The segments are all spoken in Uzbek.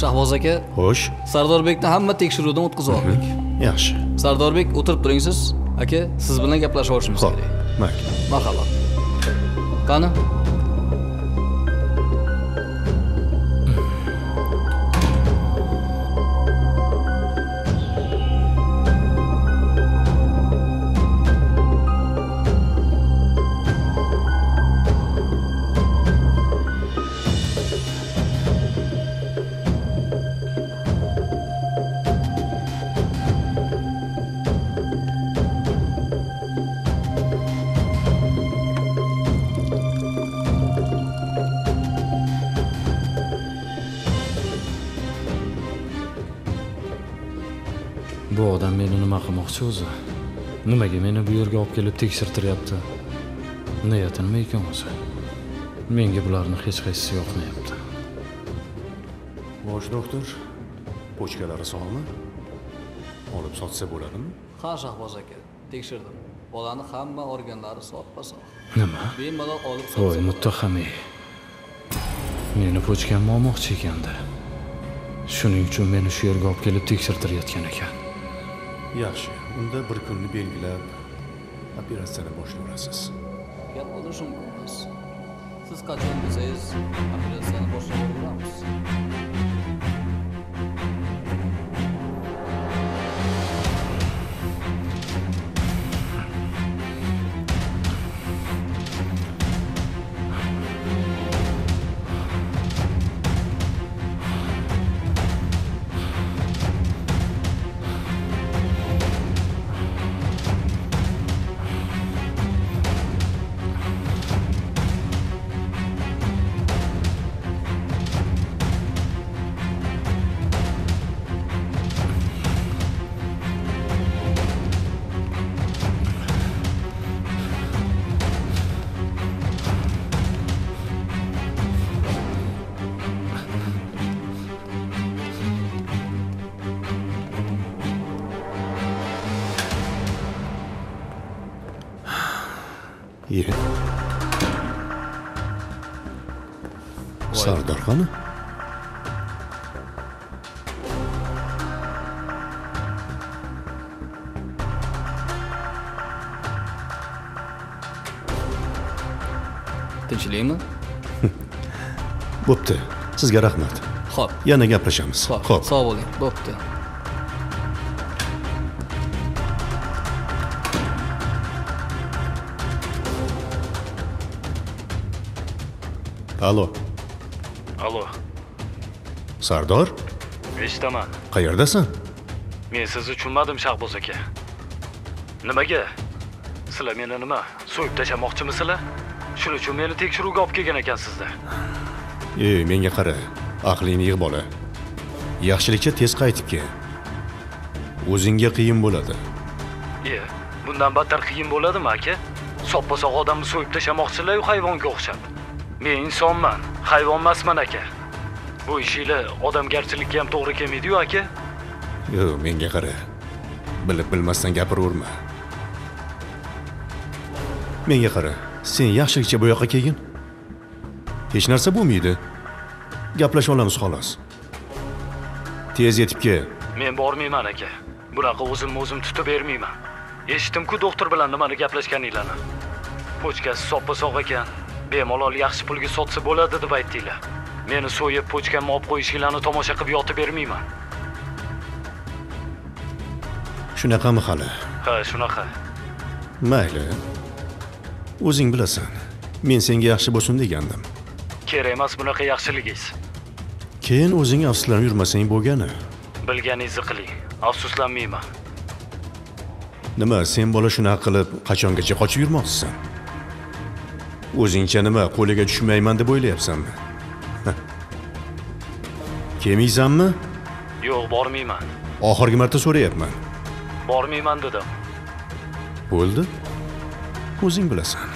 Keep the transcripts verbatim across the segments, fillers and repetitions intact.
Shahboz aka. Xo'sh. Sardorbekni hamma tekshiruvdan o'tkazib oldik. Yaxshi. Sardorbek, o'tirib turing siz. Aka, siz bilan gaplashib olishimiz Xo'p, kerak. mayli. Marhamat. Qani? Bu odam meni nima qilmoqchi o'zi? Nimaga meni bu yerga olib kelib tekshirtiryapti? Niyati nima ekan o'zi? Menga bularning hech qaysisi yoqmayapti. Bosh doktor, pochkalari sog'mi? Olib sotsa bo'ladimi? Ha, Shahboz aka, tekshirdim. Bolani hamma organlari soppa-sog'. Nima? Bemalol olib sotsa. Voy muttahamiy. Meni pochkamni olmoqchi ekandi. Shuning uchun meni shu yerga olib kelib tekshirtirayotgan ekan. Yaxshi, unda bir kunni belgilab operatsiyani boshlaysiz. Gap bo'lishi mumkin emas. Siz qachon desangiz, operatsiyani boshlab yuboramiz. Ye. Sardor qani? Tinchlikmi? Bo'pti. Sizga rahmat. Xo'p. Yana gaplashamiz. Xo'p. Sog' bo'ling. Bo'pti. Alo. Alo. Sardor? Eshitaman. Qayerdasan? Men sizni tushunmadim, Shahboz aka. Nimaga? Sizlar meni nima, so'yib tashlamoqchimisizlar? Shuning uchun meni tekshiruvga olib kelgan ekansizlar. Ey, menga qara. Aqlingni yig'ib ola. Yaxshilikcha tez qaytib kel. O'zingga qiyin bo'ladi. Ye, bundan battar qiyin bo'ladimi, aka? Soppa-sog' odamni so'yib tashlamoqchilar-yu hayvonga o'xshab. Men insonman, hayvon emasman, aka. Bu ishinglar odamgarchilikka ham to'g'ri kelmaydi-yu, aka. Yo, menga qara. Bilib bilmasdan gapiraverma. Menga qara. Sen yaxshilikcha bu yoqqa kelgin. Hech narsa bo'lmaydi. Gaplashib olamiz xolos. Tez yetib kel. Men bormayman, aka. Bunaqa o'zimni o'zim tutib bermayman. Eshitdim-ku doktor bilan nimani gaplashganinglarni. Pochkasi soppa-sog' ekan. Bemalol yaxshi pulga sotsa bo'ladi deb aytdinglar. Meni so'yib pochkamni olib qo'yishinglarni tomosha qilib yotib bermayman. Shunaqami hali? Ha, shunaqa. Mayli. O'zing bilasan. Men senga yaxshi bo'lsin degandim. Kerak emas bunaqa yaxshiligingiz. Keyin o'zing afsuslanib yurmasang bo'lgani. Bilganingizni qiling. Afsuslanmayman. Nima, sen bola shunaqa qilib qachongacha qochib yurmoqchisan? O'zingcha nima, qo'liga tushmayman deb o'ylayapsanmi? Kelmaysanmi? Yo'q, bormayman. Oxirgi marta so'rayapman. Bormayman dedim. Bo'ldi. O'zing bilasan.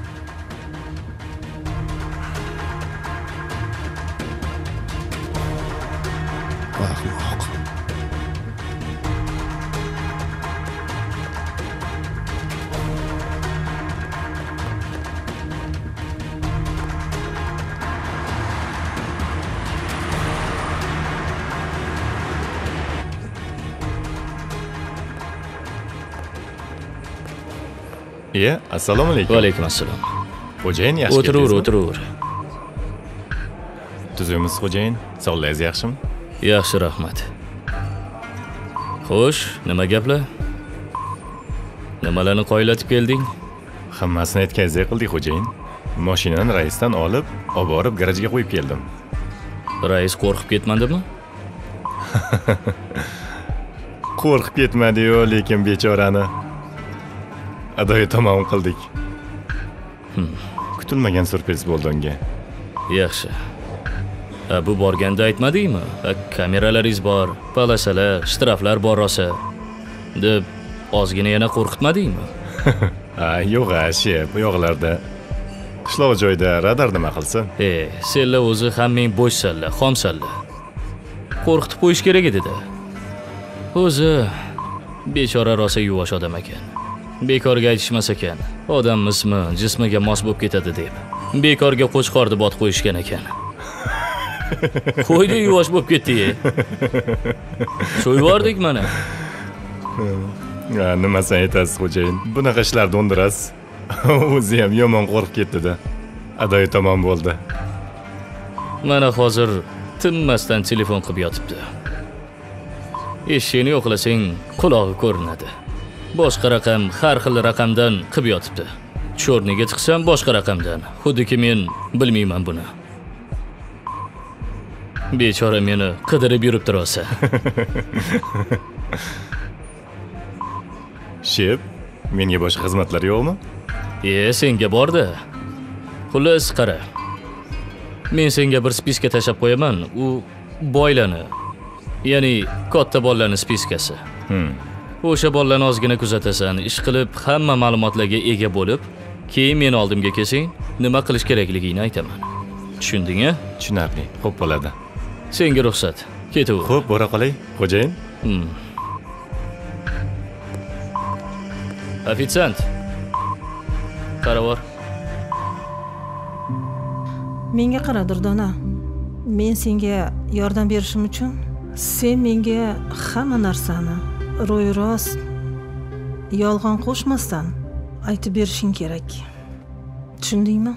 Ahmoq. Iye, assalomu alaykum. Va alaykum assalom. Xo'jayin yaxshi O'tiraver, o'tiraver. Tuzukmisiz xo'jayin? Sog'lig'ingiz yaxshimi? Yaxshi, rahmat. Xo'sh, nima gaplar? Nimalarni qoyillatib kelding? Hammasini aytganingizdek qildik xo'jayin. Mashinani raisdan olib, olib borib garajga qo'yib keldim. Rais qo'rqib ketmadimi? Qo'rqib ketmadi-yu, lekin bechorani adoyi tamom qildik. Hmm. Kutilmagan surpriz bo'ldi unga. Yaxshi. A, bu borganda aytmadingmi? Kameralaringiz bor, palasalar, shtraflar bor rosa deb ozgina yana qo'rqitmadingmi? Ha, yo'q, shep, bu yoqlarda. Qishloq joyda radar nima qilsin? E, senlar o'zi hammang bo'shsanlar, xomsanlar. Qo'rqitib qo'yish kerak edi-da. O'zi bechora rosa yuvosh odam ekan. Bekorga aytishmas ekan. Odammismi, jismiga mos bo'lib ketadi deb. Bekorga qo'chqorni bot qo'yishgan ekan. Qo'ydi yuvosh bo'lib ketdi-ye. So'yvordik mana. Ha, nimasini aytasiz xo'jayin? Bunaqa ishlar do'ndirasiz. O'zi ham yomon qo'rqib ketdi-da. Adoyi tamom bo'ldi. Mana hozir tinmasdan telefon qilib yotibdi. Eshikni yo'qlasang, qulog'i ko'rinadi. Boshqa raqam, har xil raqamdan qilib yotibdi. Cho'rniga chiqsam boshqa raqamdan. Xuddiki men bilmayman buni. Bechora meni qidirib yuribdi rosa. Shep, menga boshqa xizmatlar yo'qmi? E, senga borda. Xullas, qara. Men senga bir spiska tashab qo'yaman. U boylarni, ya'ni katta bolalarning spiskasi. Hmm. O'sha bolalarni ozgina kuzatasan, ish qilib hamma ma'lumotlarga ega bo'lib, keyin meni oldimga kelsang, nima qilish kerakligini aytaman. Tushunding-a? Tushunarli. Xo'p bo'ladi. Senga ruxsat. Ketaver. Xo'p, bora qolay, xo'jayin. Hmm. Ofitsiant. Qaravor. Menga qara Durdona. Men senga yordam berishim uchun sen menga hamma narsani ro'y-rost, yolg'on qo'shmasdan aytib berishing kerak. Tushundingmi?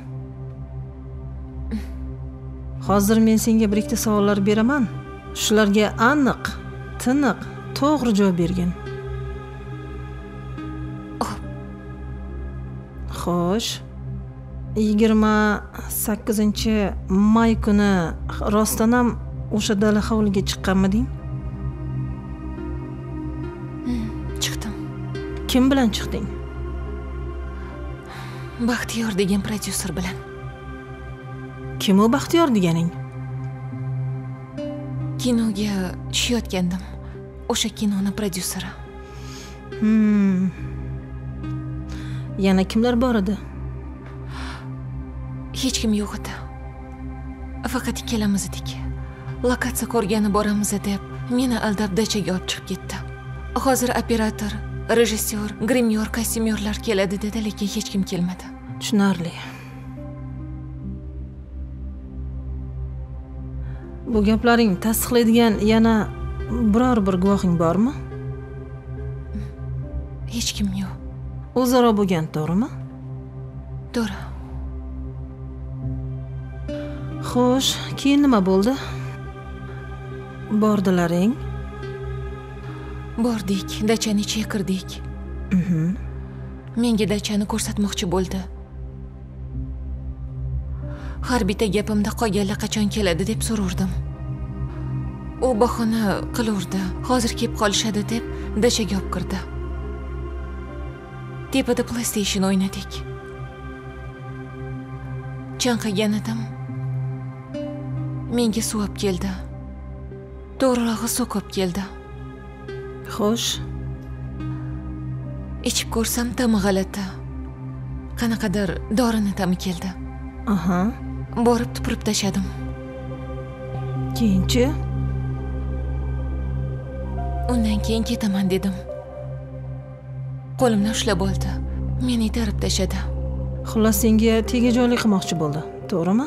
Hozir men senga bir ikkita savollar beraman. Shularga aniq, tiniq, to'g'ri javob bergin. Xo'sh. yigirma sakkizinchi may kuni rostdan ham o'sha dala hovliga chiqqanmiding? Chiqdim. Kim bilan chiqding? Baxtiyor degan prodyuser bilan. Kim u Baxtiyor deganing? Kinoga tushayotgandim. O'sha kinoning prodyuseri. Hmm. Yana kimlar bor edi? Hech kim yo'q edi. Faqat ikkalamiz edik. Lokatsiya ko'rgani boramiz deb meni aldab dachaga olib chiqib ketdi. Hozir operator, rejissyor, grimyor, kostyumyorlar keladi dedi, lekin hech kim kelmadi. Tushunarli. Bu gaplaring tasdiqlaydigan yana biror bir guvohing bormi? Hech kim yo'q. O'zaro bo'lgan, to'g'rimi? To'g'ri. Xo'sh, keyin nima bo'ldi? Bordilaring? Bordik, dachani ichiga kirdik. Mhm. Menga dachani ko'rsatmoqchi bo'ldi. Har bitta gapimda qolganlar qachon keladi deb so'rardim. U bahona qilaverdi. Hozir kelib qolishadi deb dachaga olib kirdi. Tepada PlayStation o'ynadik. Chanqagan edim. Menga suv olib keldi. To'g'rirog'i so'kib keldi. Xo'sh. Ichib ko'rsam ta'mi g'alati. Qanaqadir dorini ta'mi keldi. Aha. Borib tupurib tashadim. Keyinchi? Undan keyin ketaman dedim. Qo'limni ushlab oldi. Meni itarib tashadi. Xullas senga tegajoqlik qilmoqchi bo'ldi, to'g'rimi?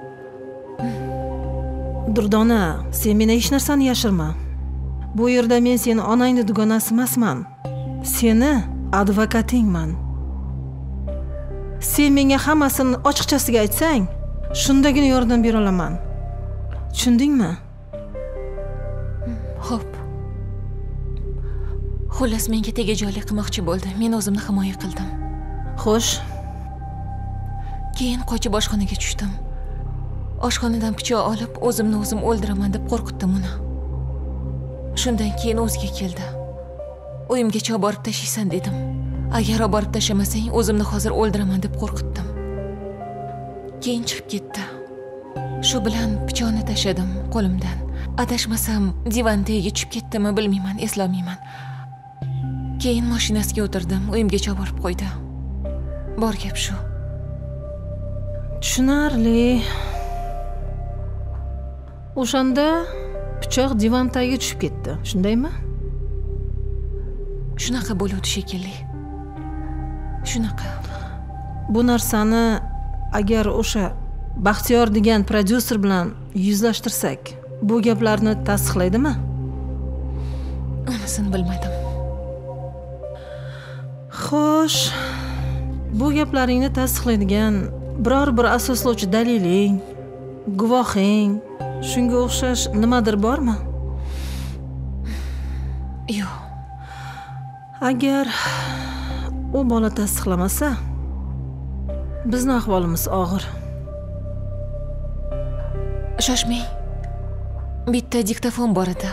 Durdona, sen meni hech narsani yashirma. Bu yerda men seni onangning dugonasi emasman. Seni advokatingman. Sen menga hammasini ochiqchasiga aytsang, shundagina yordam bera olaman. Tushundingmi? Xo'p. Xullas menga tegajog'lik qilmoqchi bo'ldi. Men o'zimni himoya qildim. Xo'sh, Keyin qochib oshxonaga tushdim. Oshxonadan pichoq olib, o'zimni o'zim o'ldiraman deb qo'rqitdim uni. Shundan keyin o'ziga keldi. Uyimgacha olib borib tashlaysan dedim. Agar olib borib tashlamasang, o'zimni hozir o'ldiraman deb qo'rqitdim. Keyin chiqib ketdi. Shu bilan pichoqni tashladim qo'limdan. Adashmasam, divan tagiga tushib ketdimi bilmayman, eslolmayman. Keyin mashinasiga o'tirdim, uyimgacha olib borib qo'ydi. Bor gap shu. tushunarli. O'shanda pichoq divan tagiga tushib ketdi, shundaymi? Shunaqa bo'luvdi shekilli. Shunaqa. Bu narsani agar o'sha Baxtiyor degan prodyuser bilan yuzlashtirsak, bu gaplarni tasdiqlaydimi? Unisini bilmadim. Xo'sh, bu gaplaringni tasdiqlaydigan biror bir asoslovchi daliling, guvohing, shunga o'xshash nimadir bormi? Yo'q. Agar u bola tasdiqlamasa, bizning ahvolimiz og'ir. Shoshmang. Bitta diktafon bor edi.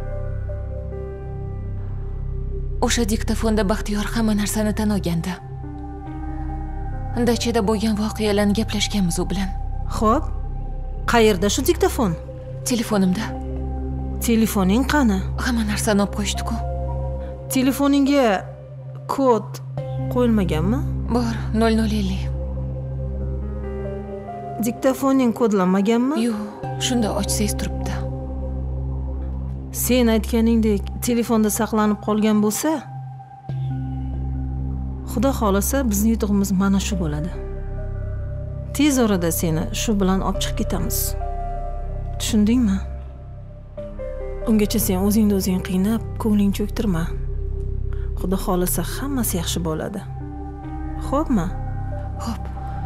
O'sha diktafonda Baxtiyor hamma narsani tan olgandi. Dachada bo'lgan voqealarni gaplashganmiz u bilan. Xo'p, qayerda shu diktafon? Telefonimda. Telefoning qani? Hamma narsani olib qo'yishdi-ku. Telefoningga kod qo'yilmaganmi? Bor, nol nol ellik. Diktafoning kodlanmaganmi? Yo'q, shunda ochsangiz turibdi. Sen aytganingdek telefonda saqlanib qolgan bo'lsa, Xudo xolasa bizning yutug'imiz mana shu bo'ladi. Tez orada seni shu bilan olib chiqib ketamiz. Tushundingmi? Ungacha sen o'zingni o'zing qiynab, ko'ngling cho'ktirma. Xudo xolasa hammasi yaxshi bo'ladi. Xo'pmi? Xo'p.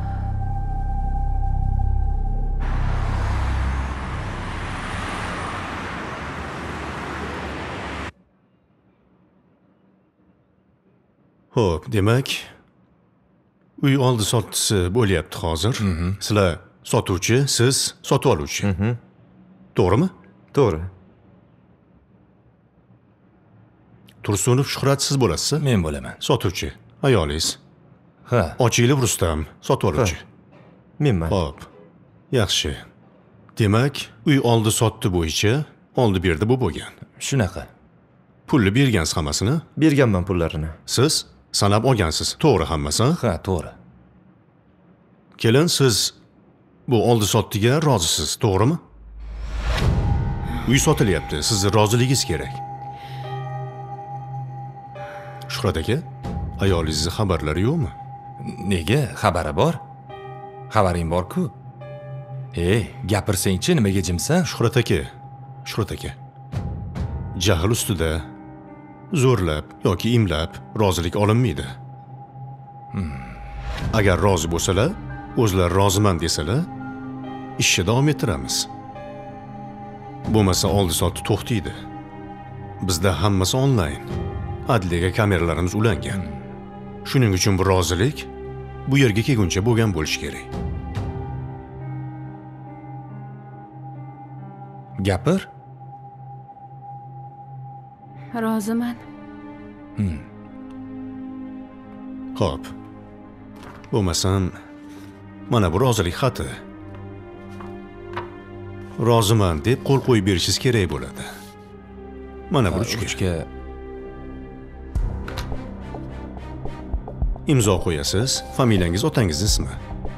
Xo'p, demak, uy oldi sotdisi bo'lyapti hozir. Sizlar sotuvchi, siz sotib oluvchi. To'g'rimi? To'g'ri. Tursunov Shuhrat siz bo'lasiz? Men bo'laman. Sotuvchi. Ayolingiz? Ha. Ochilov Rustam, sotib oluvchi. Menman. Xo'p. Yaxshi. Demak, uy oldi sotdi bo'yicha oldi berdi bu bo'lgan. Shunaqa. Pulni bergansiz hammasini? Berganman pullarini. Siz sanab olgansiz. To'g'ri hammasi? Ha, to'g'ri. Kelin, siz bu oldi sotdiga rozisiz, to'g'rimi? Uy sotilyapti, sizni roziligingiz kerak. Shuhrat aka, ayolingizning xabarlari yo'qmi? Nega? Xabari bor. Xabaring bor-ku. Ey, gapirsang-chi, nimaga jimsan? Shuhrat aka, Shuhrat aka. Jahl ustida zo'rlab yoki imlab rozilik olinmaydi. Hmm. Agar rozi bo'lsalar, o'zlari roziman desalar, ishni davom ettiramiz. Bo'lmasa oldi sotdi to'xtaydi. Bizda hammasi onlayn. Adliyaga kameralarimiz ulangan. Shuning uchun bu rozilik bu yerga kelguncha bo'lgan bo'lishi kerak. Gapir. Roziman. Hmm. Xo'p. Bo'lmasam, mana bu rozilik xati. Roziman deb qo'l qo'yib berishingiz kerak bo'ladi. Mana bu ruchka. Imzo qo'yasiz, familiyangiz otangizning ismi.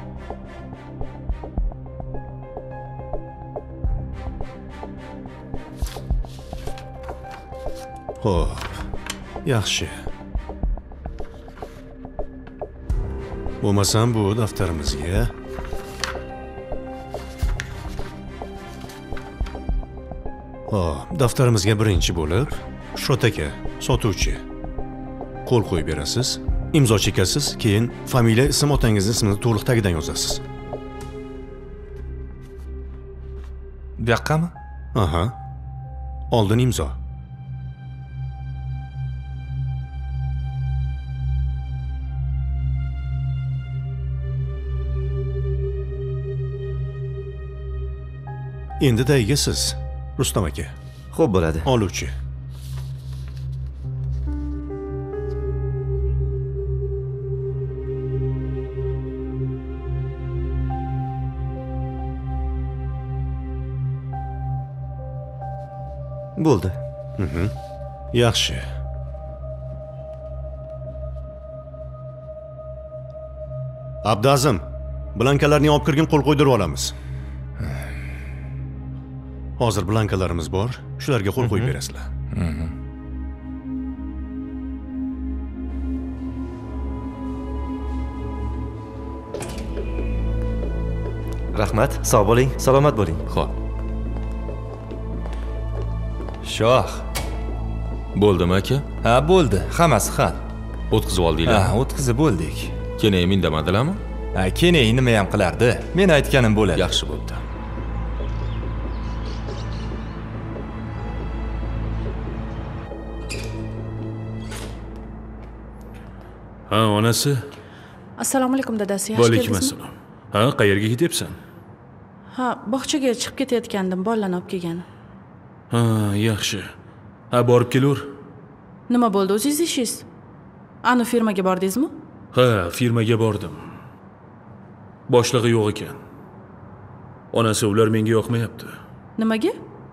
Xo'p, yaxshi. Bo'lmasam bu daftarimizga Xo'p, daftarimizga birinchi bo'lib Shuhrat aka, sotuvchi qo'l qo'yib berasiz. imzo chekasiz, keyin familiya, ism, otangizning ismini to'liq tagidan yozasiz. Bu yoqqami? Aha. Oldin imzo. Endi tagiga siz, Rustam aka. Xo'p bo'ladi. Oluvchi. Bo'ldi. Mhm. Yaxshi. Abdazim, blankalarni olib kirgin, qo'l qo'ydirib olamiz. Hozir blankalarimiz bor, shularga qo'l qo'yib berasizlar. Rahmat, sog' bo'ling, salomat bo'ling. Xo'p. Shoh. Bo'ldimi aka? Ha, bo'ldi. Hammasi hal. O'tkazib oldinglar. Ha, o'tkazib bo'ldik. Keyin indamadilarmi? Ha, keyin nima ham qilardi? Men aytganim bo'ladi. Yaxshi bo'ldi. Ha, onasi. Assalomu alaykum dadasi, yaxshi keldingizmi? keldingizmi? Assalom. Ha, qayerga ketyapsan? Ha, bog'chaga chiqib ketayotgandim, bolalarni olib kelgan. Ha, yaxshi. Ha, borib kelur. Nima bo'ldi o'zingiz ishingiz? Ani firmaga bordingizmi? Ha, firmaga bordim. Boshlig'i yo'q ekan. Onasi ular menga yoqmayapti. Nimaga?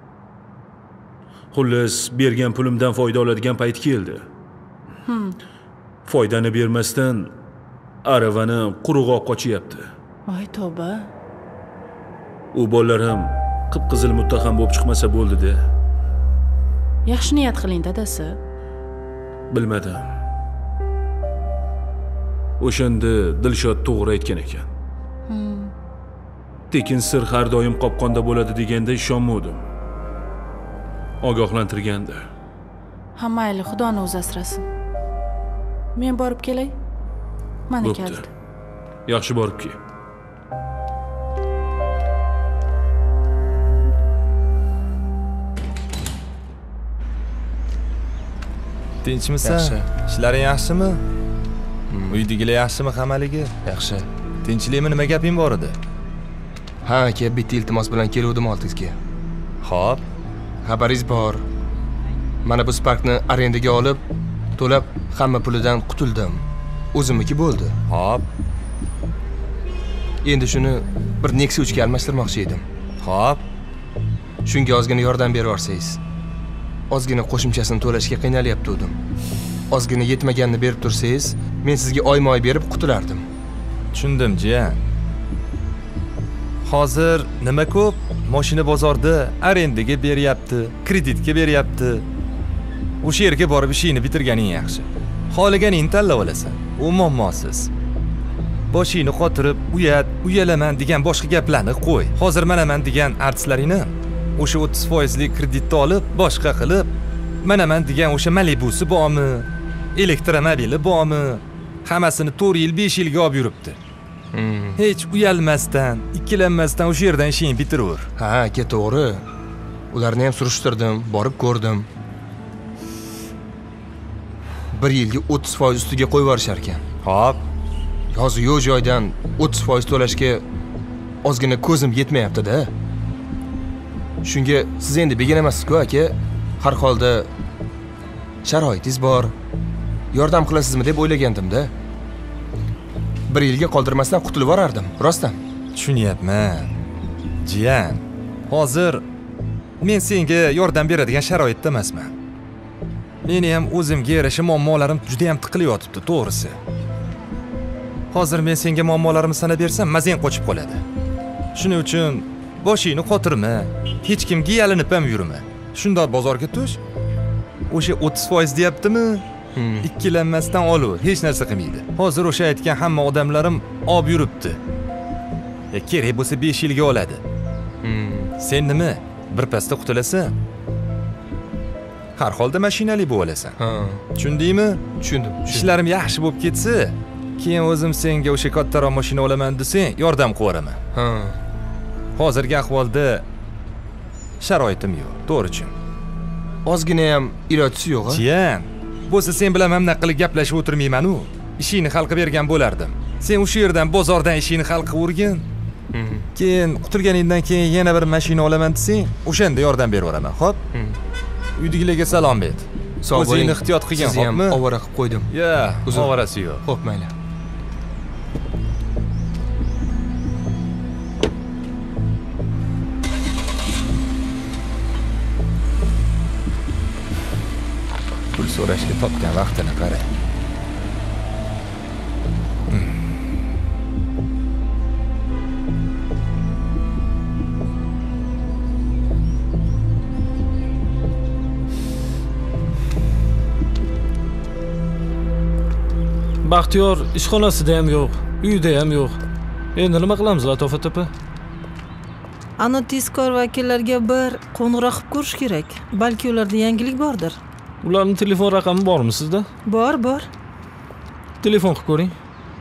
Xullas, bergan pulimdan foyda oladigan payt keldi. Hmm. Foydani bermasdan aravani quruq olib qochyapti. Voy tavba. U bolalar ham qip-qizil muttaham bo'lib chiqmasa bo'ldi-da. Yaxshi niyat qiling dadasi. Bilmadim. O'shanda Dilshod to'g'ri aytgan ekan. Hmm. Tekin sir har doim qopqonda bo'ladi deganda ishonmadim. Ogohlantirgandi. Ha, mayli, Xudoni o'zi asrasin. Men borib kelay. Mana keldi. Yaxshi borib kel. Tinchmisan? Yaxshi. Ishlaring yaxshimi? Uydagilar yaxshimi hammaligi? Yaxshi. Tinchlikmi, nima gaping bor edi? Ha, aka, bitta iltimos bilan keluvdim oldingizga. Xo'p. Xabaringiz bor. Mana bu Sparkni arendaga olib, to'lab hamma pulidan qutuldim. O'zimniki bo'ldi. Xo'p. Endi shuni bir Nexia uch ga almashtirmoqchi edim. Xo'p. Shunga ozgina yordam berib yorsangiz. Ozgina qo'shimchasini to'lashga qiynalyapti edim. Ozgina yetmaganini berib tursangiz, men sizga oyma-oy berib qutulardim. Tushundim, jiyan. Hozir nima ko'p? Mashina bozorda arendaga beryapti, kreditga beryapti. O'sha yerga borib ishingni bitirganing yaxshi. Xohlaganingni tanlab olasan. U muammosiz. Boshingni qotirib, uyat, uyalaman degan boshqa gaplarni qo'y. Hozir manaman degan artistlaringni o'sha o'ttiz foizli kreditni olib, boshqa qilib, manaman degan o'sha Malibusi bormi, elektromobili bormi, hammasini to'rt yil, besh yilga olib yuribdi. Hmm. Hech uyalmasdan, ikkilanmasdan o'sha yerdan ishingni bitiraver. Ha, aka, to'g'ri. Ularni ham surishtirdim, borib ko'rdim. Bir yilga o'ttiz foiz ustiga qo'yib yuborishar ekan. Xo'p. Hozir yo'q joydan o'ttiz foiz to'lashga ozgina ko'zim yetmayapti-da. Shunga siz endi begona emassiz-ku, aka. Har holda sharoitingiz bor. Yordam qilasizmi deb o'ylagandim-da. Bir yilga qoldirmasdan qutulib borardim, rostdan. Tushunyapman. Jiyan, hozir men senga yordam beradigan sharoitda emasman. Meni ham o'zimga yarasha muammolarim juda ham tiqilib yotibdi, to'g'risi. Hozir men senga muammolarimni sanab bersam, mazang qochib qoladi. Shuning uchun boshingni qotirma, hech kimga yalinib ham yurma. Shundoq bozorga tush. O'sha o'ttiz foiz deyaptimi? Hmm. Ikkilanmasdan olaver, hech narsa qilmaydi. Hozir o'sha aytgan hamma odamlarim olib yuribdi. E, kerak bo'lsa besh yilga oladi. Hmm. Sen nima? Bir pasda qutulasan? har holda mashinali bo'lib olasan. Ha, tushundingmi? tushundim. Ishlarim yaxshi bo'lib ketsa, keyin o'zim senga o'sha kattaroq mashina olaman desang, yordam qilib Ha. Hozirgi ahvolda sharoitim yo'q, to'g'ri tushun. Ozgina ham ilojisi yo'q, ha? Jiyan, bo'lsa sen bilan hamma qilib gaplashib o'tirmayman-u. Ishingni hal qilib bergan bo'lardim. Sen o'sha yerdan bozordan ishingni hal qilib o'rgin. Keyin quturganingdan keyin yana bir mashina olaman desang, o'shanda yordam berib beraman, xo'p? Uydagilarga salom ber. O'zingni ehtiyot qilgin, xo'pmi? Sizni ham xo'pmi? ovora qilib qo'ydim. Ya, ovorasi yo'q. Xo'p, mayli. Pul so'rashga topgan vaqtini qara. Baxtiyor ishxonasida ham yo'q, uyida ham yo'q. Endi nima qilamiz, Latofat opa? Ana tezkor vakillarga bir qo'ng'iroq qilib ko'rish kerak. Balki ularda yangilik bordir. Ularning telefon raqami bormi sizda? Bor, bor. Telefon qilib ko'ring.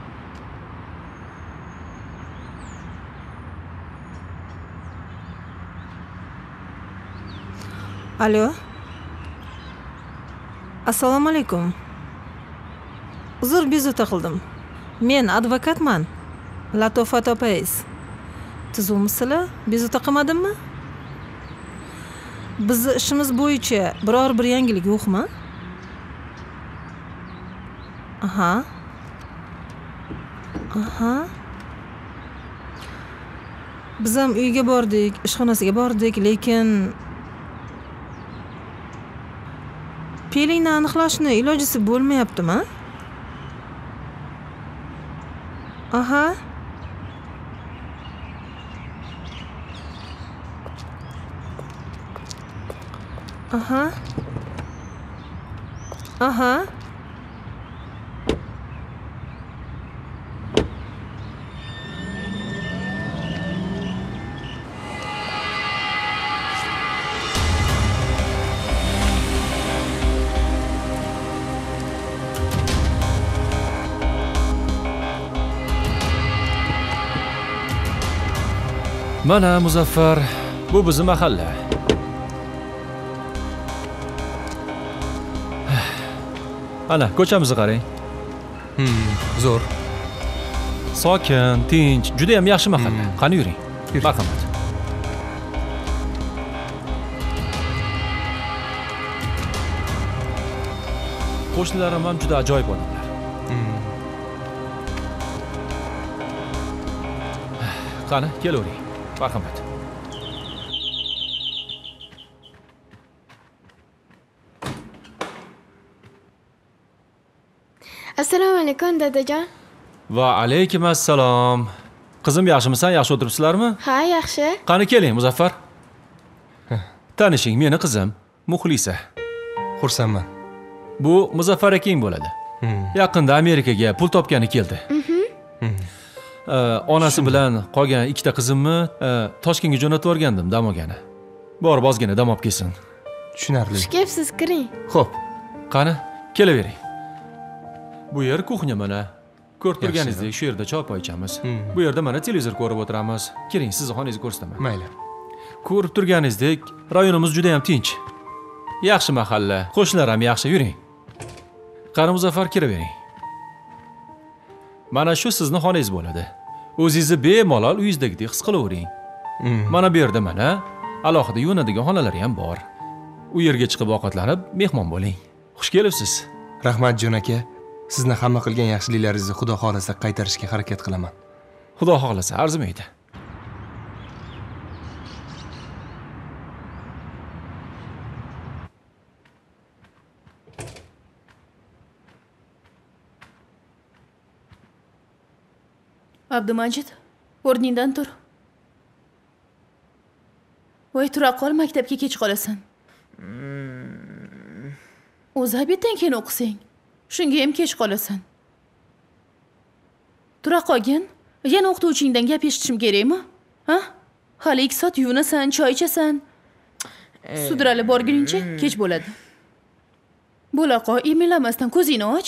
Alo. Assalomu alaykum. Uzr, bezovta qildim. Men advokatman. Latofat opangiz. Tuzummisizlar? Bezovta qilmadimmi? Bizni ishimiz bo'yicha biror bir yangilik yo'qmi? Aha. Aha. Biz ham uyga bordik, ishxonasiga bordik, lekin pelingni aniqlashni ilojisi bo'lmayaptimi? Aha. Aha. Aha. Mana Muzaffar, bu bizning mahalla. Ana, ko'chamizni qarang. Hmm, zo'r. Sokin, tinch, juda ham yaxshi mahalla. Qani yuring. Marhamat. Qo'shnilarim ham juda ajoyib odamlar. Qani, kelavering. Marhamat. Assalomu alaykum dadajon. Va alaykum assalom. Qizim, yaxshimisan? Yaxshi o'tiribsizlarmi? Ha, yaxshi. Qani keling, Muzaffar. Tanishing, meni qizim, Muxlisa. Xursandman. Bu Muzaffar akang bo'ladi. Yaqinda Amerikaga pul topgani keldi. Onasi bilan qolgan ikkita qizimni Toshkentga jo'natib yuborgandim dam olgani. Borib ozgina dam olib kelsin. Tushunarli. Xush kelibsiz, kiring. Xo'p. Qani, kelavering. Bu yer kuxnya mana. Ko'rib turganingizdek, shu yerda choy ichamiz. Bu yerda mana televizor ko'rib o'tiramiz. Kiring, sizni xoningizni ko'rsataman. Mayli. Ko'rib turganingizdek, rayonimiz juda ham tinch. Yaxshi mahalla, qo'shnilar ham yaxshi, yuring. Qani Muzaffar, kiravering. Mana shu sizni xoningiz bo'ladi. O'zingizni bemalol uyingizdagidek his qilavering. Mana bu yerda mana alohida yuvinadigan xonalari ham bor. U yerga chiqib ovqatlanib, mehmon bo'ling. Xush kelibsiz. Rahmat jon aka. Sizni hamma qilgan yaxshiliklaringizni Xudo xolasa qaytarishga harakat qilaman. Xudo xolasa, arzimaydi. Abdumajid, o'rningdan tur. Voy, tura qol, maktabga kech qolasan. O'zi habitdan keyin o'qisang, shunga ham kech qolasan. Tura qolgin, yana o'qituvchingdan gap eshitishim kerakmi? Ha? Hali ikki soat yuvinasan, choy ichasan. Sudralib borguningcha kech bo'ladi. Bo'laqo, emilamasdan ko'zingni och.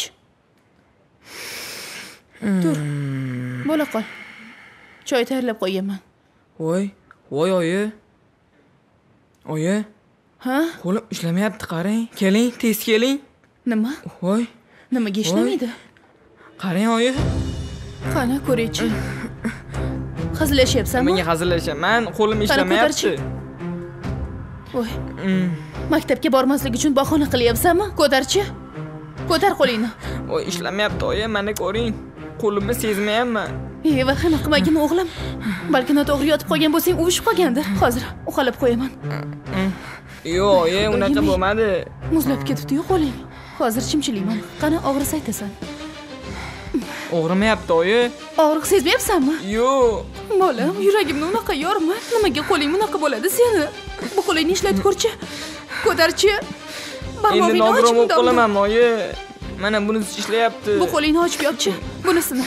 Tur. Bo'la qol. Choy tayyorlab qo'yaman. Voy, voy oyi. Oyi. Ha? Qo'lim ishlamayapti, qarang. Keling, tez keling. Nima? Voy. Nimaga ishlamaydi? Qarang oyi. Qani ko'raychi. Hazillashyapsanmi? Menga hazillashaman, qo'lim ishlamayapti. Voy. Maktabga bormaslik uchun bahona qilyapsanmi? Ko'tarchi. Ko'tar qo'lingni. Voy, ishlamayapti oyi, mana ko'ring. Qo'limni sezmayapman. Ey, vahima qilmagin o'g'lim. Balki noto'g'ri yotib qolgan bo'lsang, uvishib qolgandir. Hozir uqalab qo'yaman. Yo'q, oyi, unaqa bo'lmadi. Muzlab ketibdi-yu qo'ling. Hozir chimchilayman. Qani og'risa aytasan. Og'rimayapti oyi. Og'riq sezmayapsanmi? Yo'q. Bolam, yuragimni unaqa yorma. Nimaga qo'ling bunaqa bo'ladi seni? Bu qo'lingni ishlatib ko'rchi. Ko'tarchi. Endi nogiron bo'lib qolaman, oyi. Mana bunisi ishlayapti. Bu qo'lingni ochib yopchi. Bunisini.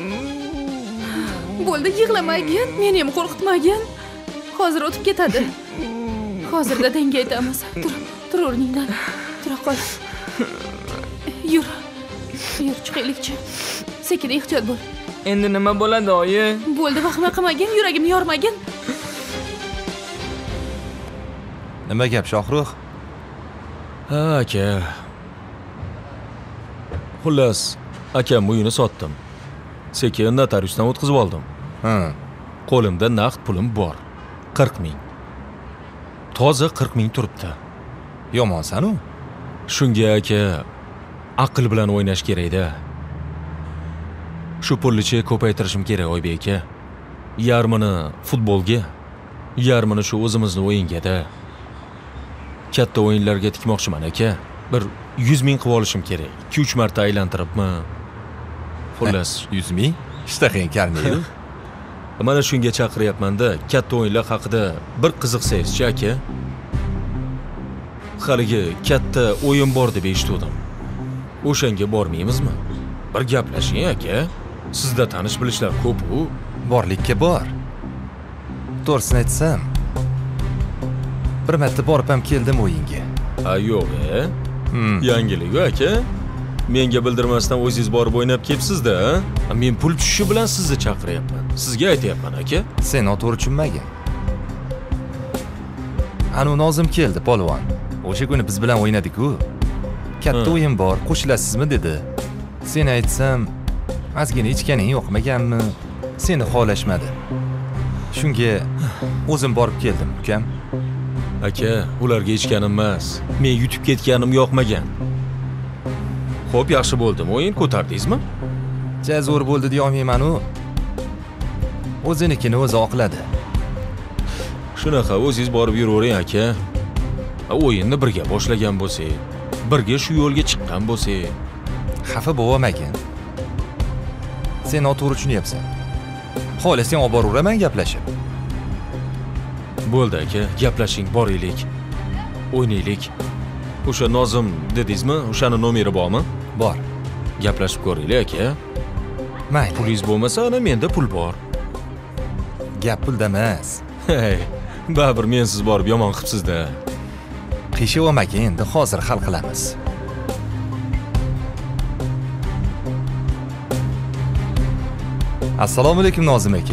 Bo'ldi, yig'lamagin, meni ham qo'rqitmagin. Hozir o'tib ketadi. Hozir dadangga aytamiz. Tur, tur o'rningdan. Tura qol. Yur. Yur, chiqaylikchi. Sekin ehtiyot bo'l. Endi nima bo'ladi, oyi? Bo'ldi, vahima qilmagin, yuragimni yormagin. Nima gap, Shohruh? Ha, aka. Xullas, akam uyini sotdim. Sekin notariusdan o'tkazib oldim. Ha. Qo'limda naqd pulim bor. qirq ming. Toza qirq ming turibdi. Yomonsan-u. Shunga aka, aql bilan o'ynash kerak-da. Shu pullichi ko'paytirishim kerak, Oybek aka. Yarmini futbolga, yarmini shu o'zimizning o'yinga-da. Katta o'yinlarga tikmoqchiman aka. Bir yuz ming qilib olishim kerak. ikki uch marta aylantiribman. Xullas, yuz ming? Ishtahang kelmaydi. Mana shunga chaqiryapman-da, katta o'yinlar haqida bir qiziqsangiz-chi aka. Haligi katta o'yin bor deb eshitdim. O'shanga bormaymizmi? Bir gaplashing aka. Sizda tanish bilishlar ko'p-u. Borlikka bor. To'g'risini aytsam, bir marta borib ham keldim o'yinga. Ha, yo'q-e? Yangilik-ku aka. Menga bildirmasdan o'zingiz borib o'ynab kelibsiz-da. Men pul tushishi bilan sizni chaqiryapman. Sizga aytayapman aka. Sen noto'g'ri tushunmagin. Anu Nozim keldi, polvon. O'sha kuni biz bilan o'ynadik-ku. Katta o'yin bor, qo'shilasizmi dedi. Sen aytsam, ozgina ichganing yo'qmaganmi? Seni xohlashmadi. Shunga o'zim borib keldim, ukam. Aka, ularga ichganim emas. Men yutib ketganim yoqmagan. Xo'p, yaxshi bo'ldimi? O'yin ko'tardingizmi? Ja zo'r bo'ldi deya olmayman-u. O'zinikini o'zi oqladi. Shunaqa o'zingiz borib yuravering aka. O'yinni birga boshlagan bo'lsak, birga shu yo'lga chiqqan bo'lsak, xafa bo'lmagin. Sen noto'g'ri tushunyapsan. Xohlasang olib boraveraman gaplashib. Bo'ldi aka, gaplashing, boraylik. O'ynaylik. O'sha Nozim dedingizmi? O'shani nomeri bormi? Bor. Gaplashib ko'raylik aka. Mayli. Pulingiz bo'lmasa, ana menda pul bor. Gap pulda emas. Hey, baribir mensiz borib yomon qilibsiz-da. Qishib olmagin, endi hozir hal qilamiz. Assalomu alaykum Nozim aka.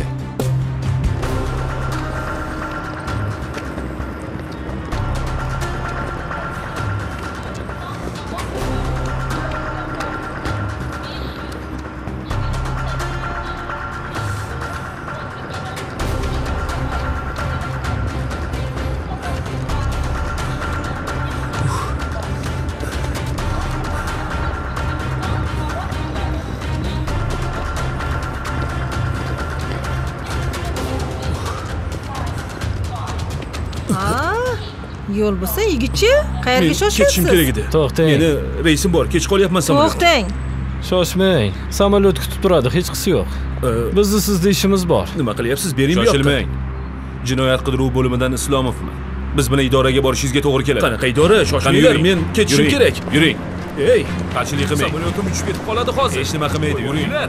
Yo'l bo'lsa, yigitchi, qayerga shoshasiz? Ketishim kerak edi. To'xtang. Meni reisim bor, kech qolyapman samolyotga. To'xtang. Shoshmang. Samolyot kutib turadi, hech qisi yo'q. Bizni sizda ishimiz bor. Nima qilyapsiz? Bering bu yoqqa. Shoshilmang. Jinoyat qidiruv bo'limidan Islomovman. Biz bilan idoraga borishingizga to'g'ri keladi. Qanaqa idora? Shoshilinglar, men ketishim kerak. Yuring. Ey, qarshilik qilmang. Samolyotim uchib ketib qoladi hozir. Hech nima qilmaydi, yuringlar.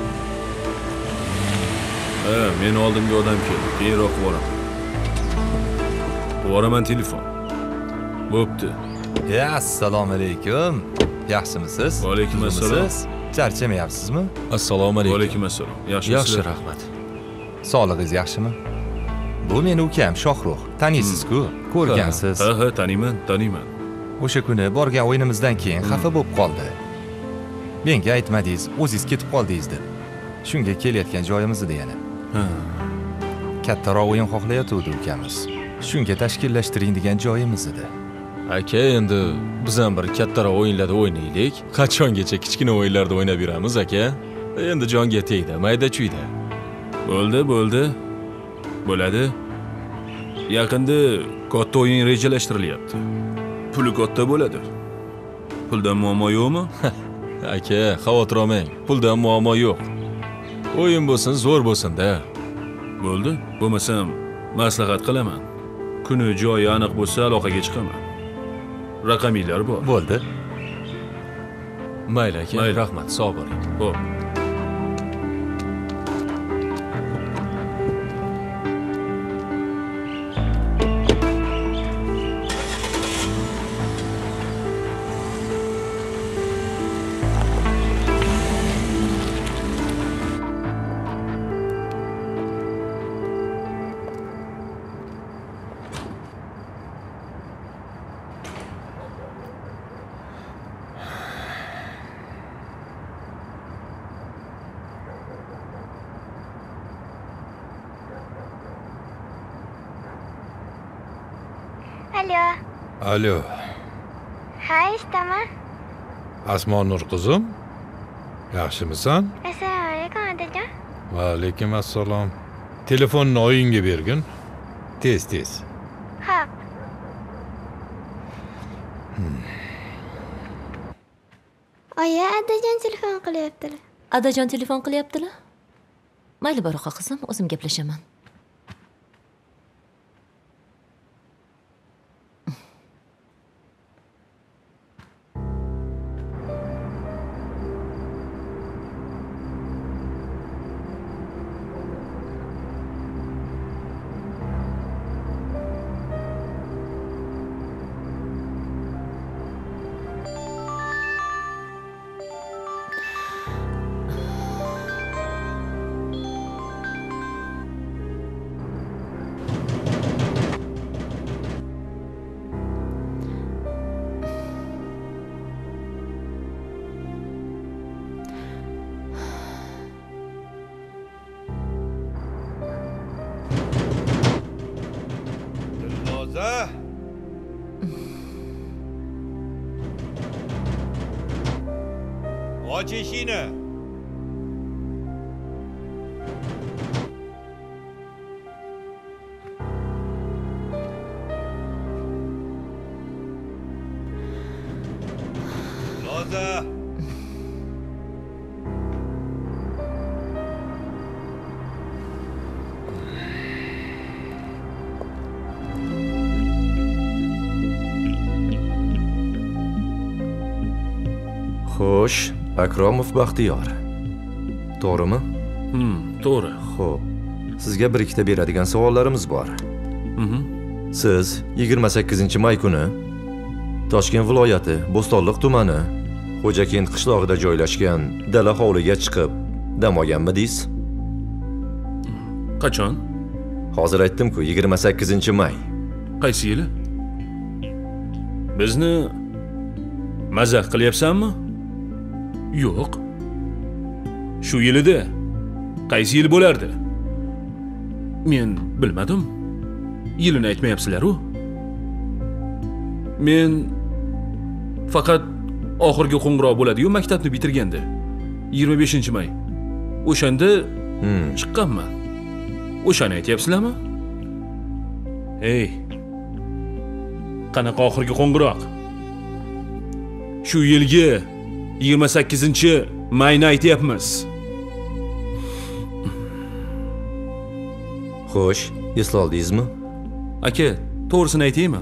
Ha, men oldimga odam keldi. Keyinroq boraman. Qivoraman telefon. Bo'pti. Ya, assalomu alaykum. Yaxshimisiz? Va alaykum assalom. Charchamayapsizmi? Assalomu alaykum. Va alaykum assalom. Yaxshi, yaxshi, rahmat. Sog'lig'ingiz yaxshimi? Bu meni ukam Shohruh. Taniysiz-ku? Ko'rgansiz. Ha, ha, taniyman, taniyman. O'sha kuni borgan o'yinimizdan keyin xafa bo'lib qoldi. Menga aytmadingiz, o'zingiz ketib qoldingiz deb. Shunga kelayotgan joyimiz edi yana. Ha. Kattaroq o'yin xohlayotgandi ukamiz. Shunga tashkillashtiring degan joyimiz edi. Aka, endi biz ham bir kattaroq o'yinlarda o'ynaylik. Qachongacha kichkina o'yinlarda o'ynab yuramiz, aka? Endi jonga tegdi, mayda-chuyda. Bo'ldi, bo'ldi. Bo'ladi. Yaqinda katta o'yin rejalashtirilyapti. Puli katta bo'ladi. Puldan muammo yo'qmi? Aka, xavotir olmang. Puldan muammo yo'q. O'yin bo'lsin, zo'r bo'lsin-da. Bo'ldi. Bo'lmasam maslahat qilaman. Kuni joyi aniq bo'lsa aloqaga chiqaman. Raqaminglar bor. Bo'ldi. Mayli aka, rahmat, sog' bo'ling. Xo'p. Alo. Alo. Ha, eshitaman. Asmo Nur qizim. Yaxshimisan? Assalomu alaykum otajon. Va alaykum assalom. Telefonni oyingga bergin. Tez, tez. Xo'p. Hmm. Oyi, otajon telefon qilyaptilar. Adajon telefon qilyaptilar? Mayli, Baroqa qizim, o'zim gaplashaman. Och eshikni. Loza. Xo'sh, Akromov Baxtiyor. To'g'rimi? Hmm, to'g'ri. Xo'p. Sizga bir ikkita beradigan savollarimiz bor. Mhm. Siz yigirma sakkizinchi may kuni Toshkent viloyati Bo'stonliq tumani Xo'jakent qishlog'ida joylashgan dala hovliga chiqib dam olganmidingiz? Qachon? Hozir aytdim-ku, yigirma sakkizinchi may. Qaysi yili? Bizni mazax qilyapsanmi? Yo'q. Shu yilida. Qaysi yil bo'lardi? Men bilmadim. Yilini aytmayapsizlar-ku. Men faqat oxirgi qo'ng'iroq bo'ladi-yu maktabni bitirganda. yigirma beshinchi may. O'shanda hmm. chiqqanman. O'shani aytyapsizlarmi? Ey. Qanaqa oxirgi qo'ng'iroq? Shu yilgi yigirma sakkizinchi mayni aytyapmiz. Xo'sh, esla oldingizmi? Aka, to'g'risini aytaymi?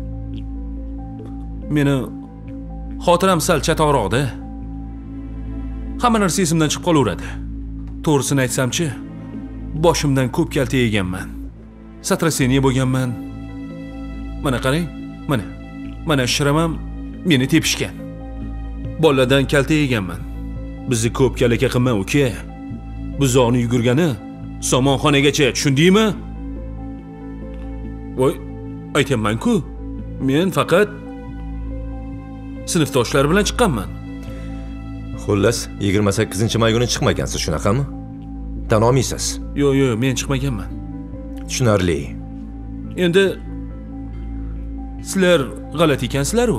Meni xotiram sal chatoqroqda. Hamma narsa esimdan chiqib qolaveradi. To'g'risini aytsam-chi, boshimdan ko'p kalta yeganman. Satraseniya bo'lganman. Mana qarang, mana. Mana shiramam meni tepishgan. Boladan kalta yeganman. Bizni ko'p kalaka qilma, uka. Buzoqni yugurgani somonxonagacha, tushundingmi? Voy, aytaman-ku. Men faqat sinfdoshlar bilan chiqqanman. Xullas, yigirma sakkizinchi may kuni chiqmagansiz, shunaqami? Tan olmaysiz? Yo'q, yo'q, men chiqmaganman. Tushunarli. Endi sizlar g'alati ekansizlar-ku.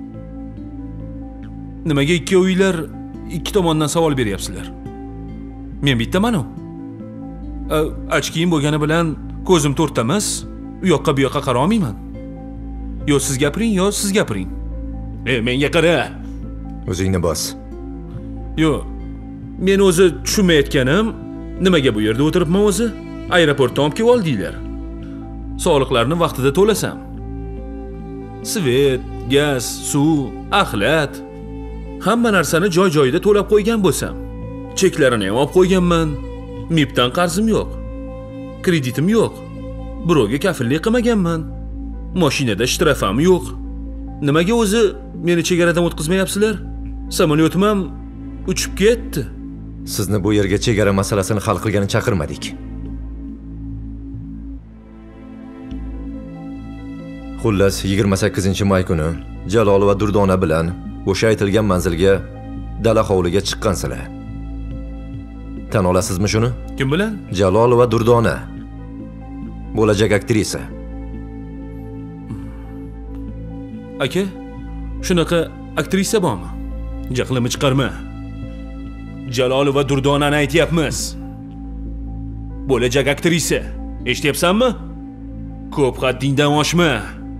Nimaga ikkovinglar ikki tomondan savol beryapsizlar? Men bittaman-ku. Ochkiyim bo'lgani bilan ko'zim to'rtta emas, u yoqqa bu yoqqa qara olmayman. Yo siz gapiring, yo siz gapiring. E, menga qara. O'zingni bos. Yo, men o'zi tushunmayotganim, nimaga bu yerda o'tiribman o'zi? Aeroportdan olib kelib oldinglar. Soliqlarni vaqtida to'lasam. Svet, gaz, suv, axlat, hamma narsani joy-joyida to'lab qo'ygan bo'lsam, cheklarini ham olib qo'yganman. Mibdan qarzim yo'q. Kreditim yo'q. Birovga kafillik qilmaganman. Mashinada shtrafam yo'q. Nimaga o'zi meni chegaradan o'tkazmayapsizlar? Samolyotim ham uchib ketdi. Sizni bu yerga chegara masalasini hal qilgani chaqirmadik. Xullas, yigirma sakkizinchi may kuni Jalol va Durdona bilan o'sha aytilgan manzilga dala hovliga chiqqansizlar. Tan olasizmi shuni? Kim bilan? Jalol va Durdona. Bo'lajak aktrisa. Aka, shunaqa aktrisa bormi? Jaqlimni chiqarma. Jalol va Durdonani aytyapmiz. Bo'lajak aktrisa. Eshityapsanmi? Ko'p haddingdan oshma.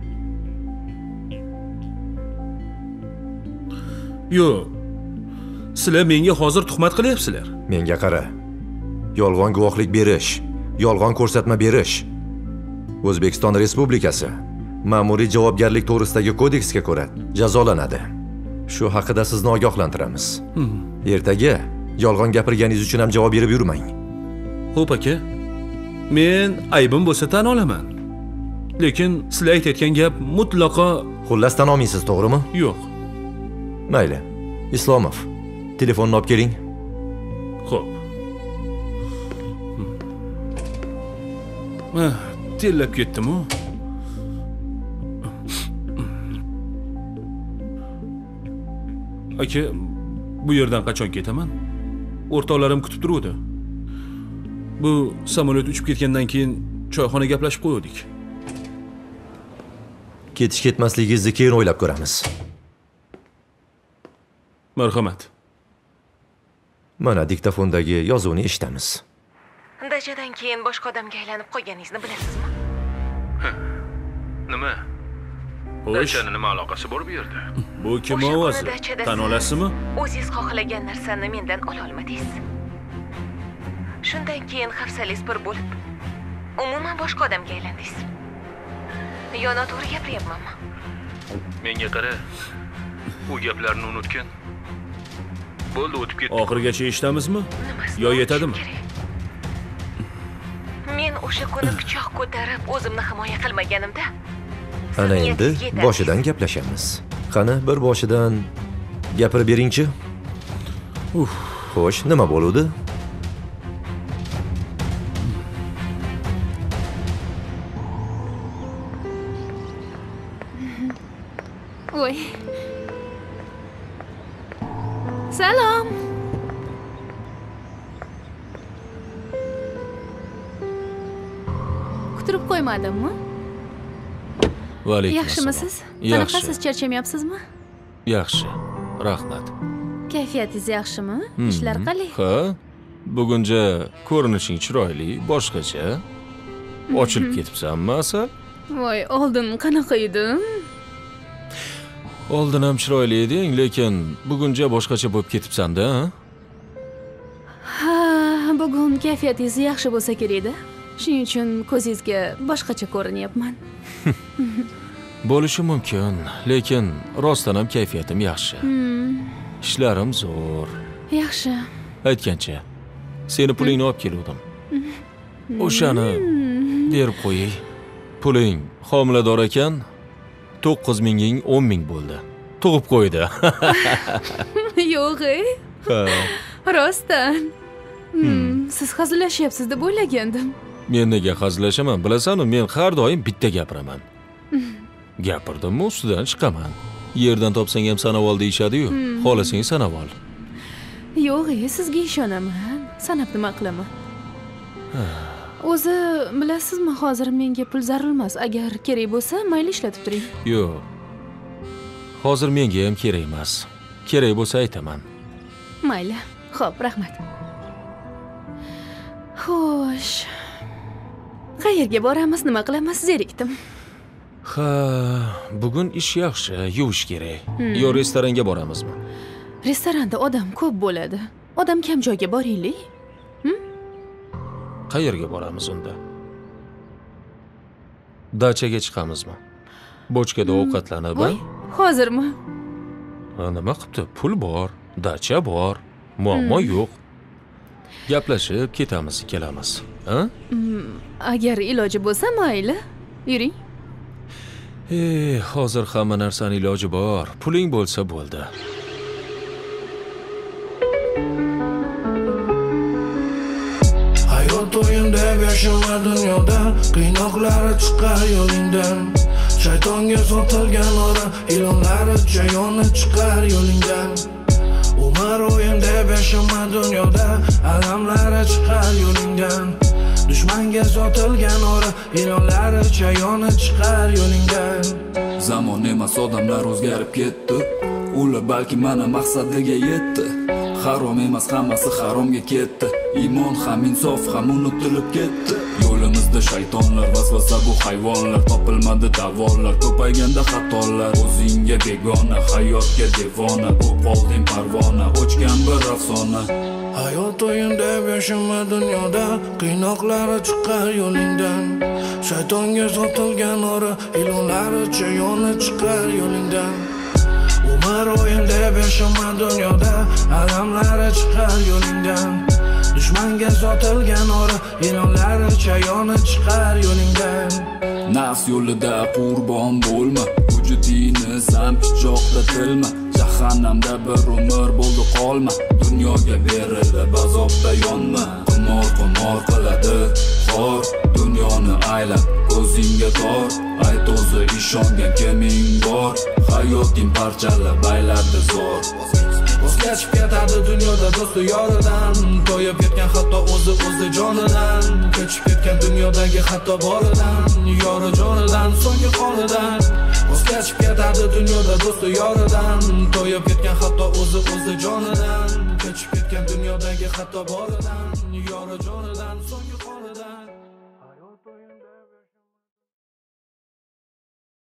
Yo, sizlar menga hozir tuhmat qilyapsizlar. Menga qara. Yolg'on guvohlik berish, yolg'on ko'rsatma berish O'zbekiston Respublikasi Ma'muriy javobgarlik to'g'risidagi kodeksga ko'ra jazolanadi. Shu haqida sizni ogohlantiramiz. Hmm. Ertaga yolg'on gapirganingiz uchun ham javob berib yurmang. Xo'p aka. Men aybim bo'lsa tan olaman. Lekin sizlar aytayotgan gap mutlaqo xullas tan olmaysiz, to'g'rimi? Yo'q. Mayli. Islomov, telefonni olib keling. Xo'p. Ha, tellab ketdim-ku. Aka, bu yerdan qachon ketaman? O'rtoqlarim kutib turuvdi. Bu samolyot uchib ketgandan keyin choyxona gaplashib qo'ydik. Ketish ketmasligingizni keyin o'ylab ko'ramiz. Marhamat. Mana diktafondagi yozuvni eshitamiz. Dachadan keyin boshqa odamga aylanib qolganingizni bilasizmi? Nima? Dachani nima aloqasi bor bu yerda? Bu kim ovozi? Tan olasizmi? O'zingiz xohlagan narsani mendan ola olmadingiz. Shundan keyin hafsalangiz bir bo'lib, umuman boshqa odamga aylandingiz. Yo, noto'g'ri gapiryapmanmi? Menga qara. U gaplarni unutgan. Bo'ldi, o'tib ketdi. Oxirigacha eshitamizmi? Yo yetadimi? Men o'sha kuni pichoq ko'tarib o'zimni himoya qilmaganimda, ana endi boshidan gaplashamiz. Qani, bir boshidan gapirib beringchi. Uf, xo'sh, nima bo'ldi? Voy. Salom. Kutirib qo'ymadimmi? Va alaykum. Yaxshimisiz? Yaxshi. Qanaqasiz, charchamayapsizmi? Yaxshi. Rahmat. Kayfiyatingiz yaxshimi? Ishlar qalay? Ha, bugunja ko'rinishing chiroyli, boshqacha. Ochilib ketibsanmi, Asal? Voy, oldin qanaqa edim? Oldin ham chiroyli eding, lekin bugunja boshqacha bo'lib ketibsan-da, ha? Ha, bugun kayfiyatingiz yaxshi bo'lsa kerak-da. Shuning uchun ko'zingizga boshqacha ko'rinyapman. Bo'lishi mumkin, lekin rostdan ham kayfiyatim yaxshi. Hmm. Ishlarim zo'r. Yaxshi. Aytgancha, seni pulingni olib keldim. O'shani berib qo'yay. Puling homilador ekan, to'qqiz minging o'n ming bo'ldi. Tug'ib qo'ydi. Yo'q, Ha. rostdan. Hmm, siz hazillashyapsiz deb o'ylagandim. Men nega hazillashaman? Bilasan-ku, men har doim bitta gapiraman. Gapirdimmi, ustidan chiqaman. Yerdan topsang ham sanab ol deyishadi-yu. Xohlasang sanab ol. Yo'q, sizga ishonaman. Sanab nima qilaman? O'zi, bilasizmi, hozir menga pul zarur emas. Agar kerak bo'lsa, mayli ishlatib turing. Yo'q. Hozir menga ham kerak emas. Kerak bo'lsa aytaman. Mayli. Xo'p, rahmat. Xo'sh. Qayerga boramiz, nima qilamiz, zerikdim. Ha, bugun ish yaxshi, yuvish kerak. Hmm. Yo restoranga boramizmi? Restoranda odam ko'p bo'ladi. Odam kam joyga boraylik. Qayerga boramiz unda? Dachaga chiqamizmi? Bochkada ovqatlanib, Voy, hozirmi? ha? Nima qilibdi? Pul bor, dacha bor, muammo Hmm. yo'q. Gaplashib ketamiz, kelamiz, ha? Hmm, agar iloji bo'lsa, mayli. Yuring. Eh, hozir hamma narsaning iloji bor. Puling bo'lsa bo'ldi. Hayot o'yin deb yashama dunyoda, qiynoqlari chiqar yo'lingdan. Shaytonga sotilgan ora, ilonlari chayoni chiqar yo'lingdan. Umar o'yin deb yashama dunyoda, alamlari chiqar yo'lingdan. Dushmanga sotilgan ora, ilonlari chayoni chiqar yo'lingdan. Zamon emas, odamlar o'zgarib ketdi. Ular balki mana maqsadiga yetdi. Harom emas, hammasi haromga ketdi. Iymon ham insof ham unutilib ketdi. Yo'limizda shaytonlar, vasvasa bu hayvonlar. Topilmadi davolar, ko'payganda xatolar. O'zingga begona, hayotga devona. Bo'lib qolding parvona, o'chgan bir afsona. Hayot o'yin deb yashama dunyoda, qiynoqlari chiqar yo'lingdan. Shaytonga sotilgan ora, ilonlari chayoni chiqar yo'lingdan. Umar o'yin deb yashama dunyoda, alamlari chiqar yo'lingdan. Dushmanga sotilgan ora, ilonlari chayoni chiqar yo'lingdan. Nafs yo'lida qurbon bo'lma, vujudingni zam pichoqda tilma. Jahannamda bir umr bo'ldi qolma, dunyoga berilib azobda yonma. Qimor qimor qiladi xor, dunyoni aylab ko'zingga tor. Ayt o'zi ishongan kiming bor, hayoting parchalab ayladi zo'r. O'zgachib ketadi dunyoda do'sti yoridan, to'yib ketgan hatto o'zi o'zi jonidan. Kechib ketgan dunyodagi hatto boridan, yori jonidan, so'nggi qonidan. O'zgachib ketadi dunyoda do'sti yoridan, to'yib ketgan hatto o'zi o'zi jonidan. Kechib ketgan dunyodagi hatto boridan, yori jonidan, so'nggi